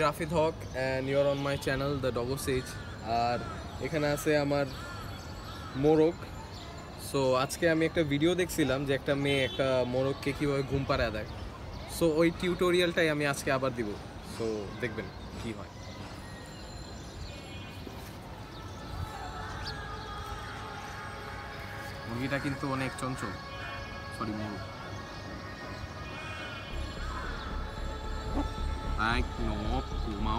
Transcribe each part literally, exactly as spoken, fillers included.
Rafid Haque and you're on my channel the doggo sage. আর এখানে আছে আমার মোরগ। সো আজকে আমি একটা ভিডিও দেখছিলাম যে একটা মেয়ে একটা মোরগকে কীভাবে ঘুম পাড়ায় দেয়। সো ওই টিউটোরিয়ালটাই আমি আজকে আবার দিব। সো দেখবেন কি হয়। মুরগিটা কিন্তু অনেক চঞ্চল, সরি মোরগ। এক নব ঘুমাও।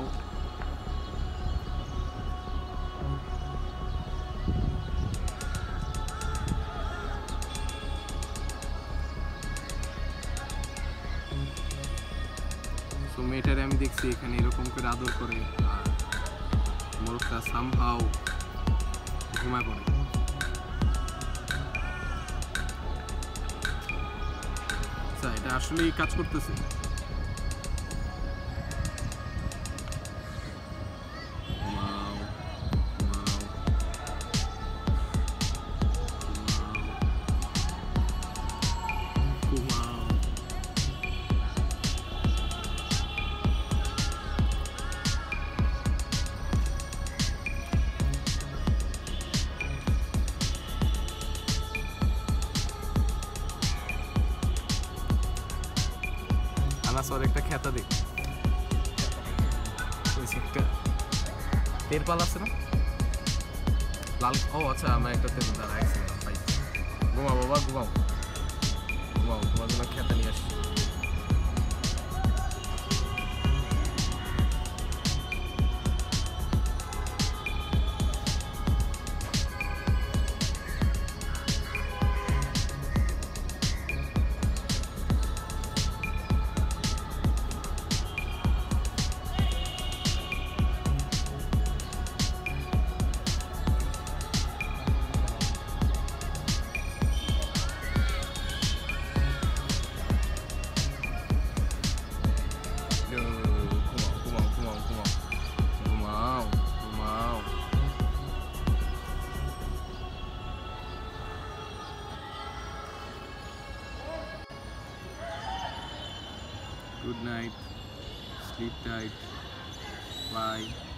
তো মেয়েটারে আমি দেখছি এখানে এরকম করে আদর করে, আর মোরগটা সামহাও ঘুমায় পড়ে। আচ্ছা, এটা আসলেই কাজ করতেছে। আনাসর একটা খেতা দেখ, ওই একটা তের পাল আছে না লাল। ও আচ্ছা, আমার একটা তেল দ্বারা অ্যাক্সিডেন্ট ভাই। ঘুমাও বাবা, ঘুমাও ঘুমাও, তোমার জন্য খেতা নিয়ে আসি। Good night, sleep tight, bye.